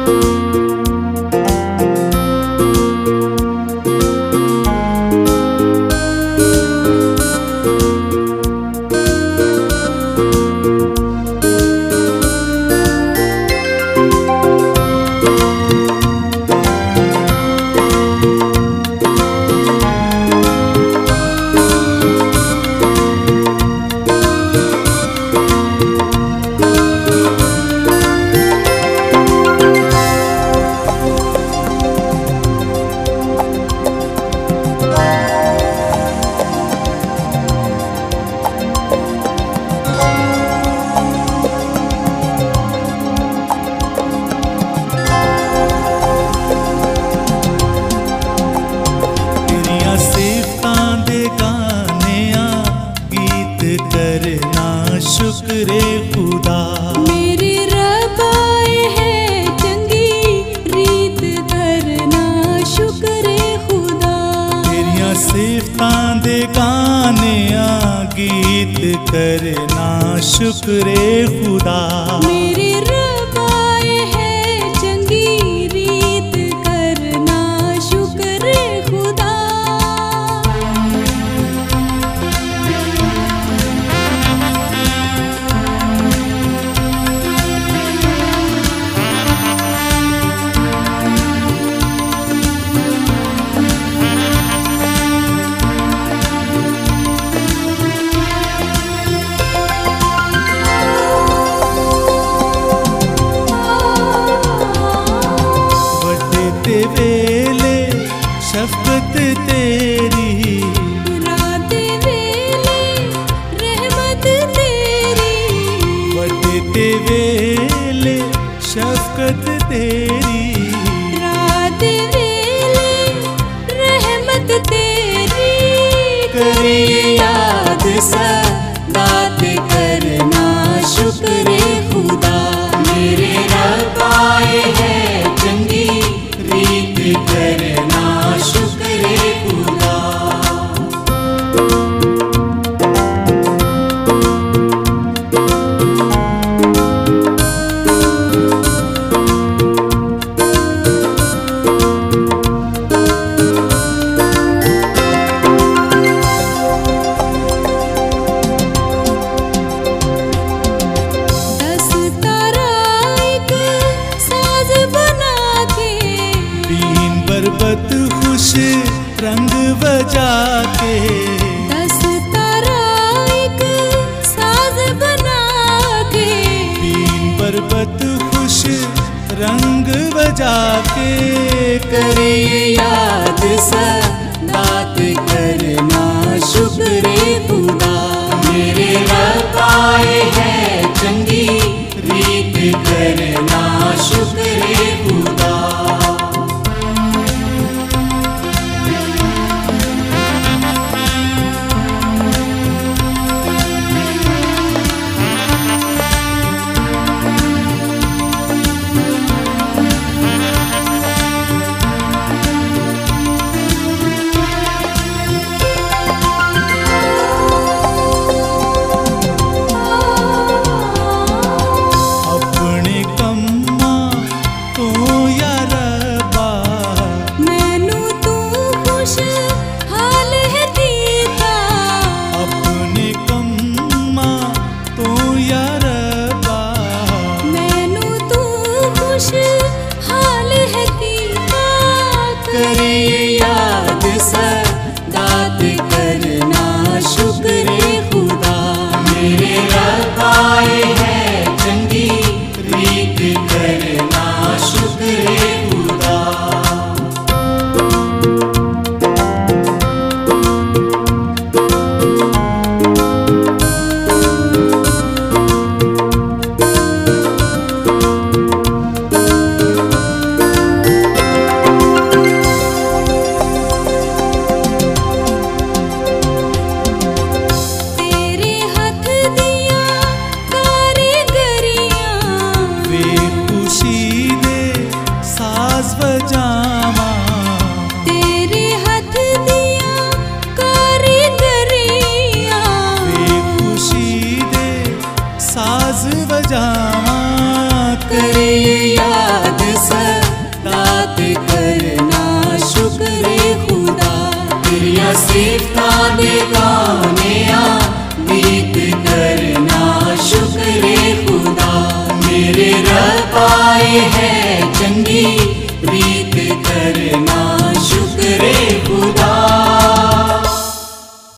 शुक्र खुदा मेरे रब आए हैं चंगी रीत करना शुक्र खुदा। तेरियां सिफतां दे गाने गीत करना शुक्र खुदा। मेरे रब आए हैं चंगी रीत करना शुक्र खुदा। वेले शफकत तेरी रात वेले रहमत तेरी। वटते वेले शफकत तेरी रात वेले रहमत तेरी। करी याद सदात करना शुक्र खुदा। मेरे रब आए हैं चंगी रीत करना शुक्र खुदा। बरबत खुश रंग बजा के 10 तारा एक साज बना के। बीन बरबत खुश रंग बजा के करी याद सदात करना शुक्र खुदा। मेरे रब आए हैं चंगी रीत करना शुक्र खुदा। या सिफ्ता दे गाने गीत करना शुक्र खुदा। मेरे रब आए है चंगी